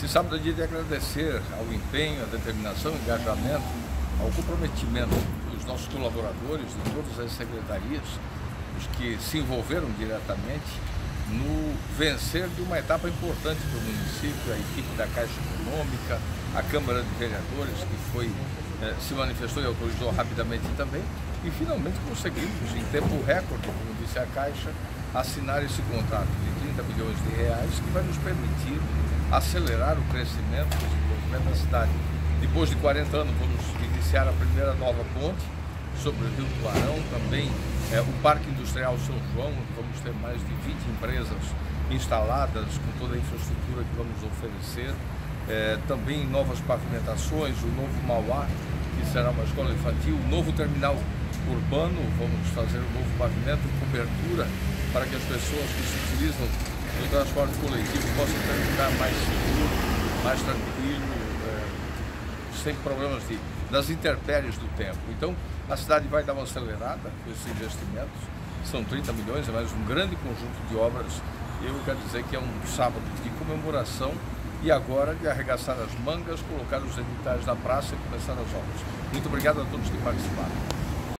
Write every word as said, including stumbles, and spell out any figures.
Esse sábado é dia de agradecer ao empenho, à determinação, ao engajamento, ao comprometimento dos nossos colaboradores, de todas as secretarias, os que se envolveram diretamente no vencer de uma etapa importante para o município, a equipe da Caixa Econômica, a Câmara de Vereadores, que foi, eh, se manifestou e autorizou rapidamente também, e finalmente conseguimos, em tempo recorde, como disse a Caixa, assinar esse contrato de trinta milhões de reais, que vai nos permitir acelerar o crescimento e o desenvolvimento da cidade. Depois de quarenta anos, vamos iniciar a primeira nova ponte sobre o Rio Tubarão, também é, o Parque Industrial São João, onde vamos ter mais de vinte empresas instaladas com toda a infraestrutura que vamos oferecer, é, também novas pavimentações, o novo Mauá, que será uma escola infantil, o novo terminal urbano, vamos fazer um novo pavimento, cobertura, para que as pessoas que se utilizam do transporte coletivo possam ter um lugar mais seguro, mais tranquilo, é, sem problemas de, das intempéries do tempo. Então, a cidade vai dar uma acelerada com esses investimentos, são trinta milhões, é mais um grande conjunto de obras. Eu quero dizer que é um sábado de comemoração e agora de arregaçar as mangas, colocar os editais na praça e começar as obras. Muito obrigado a todos que participaram.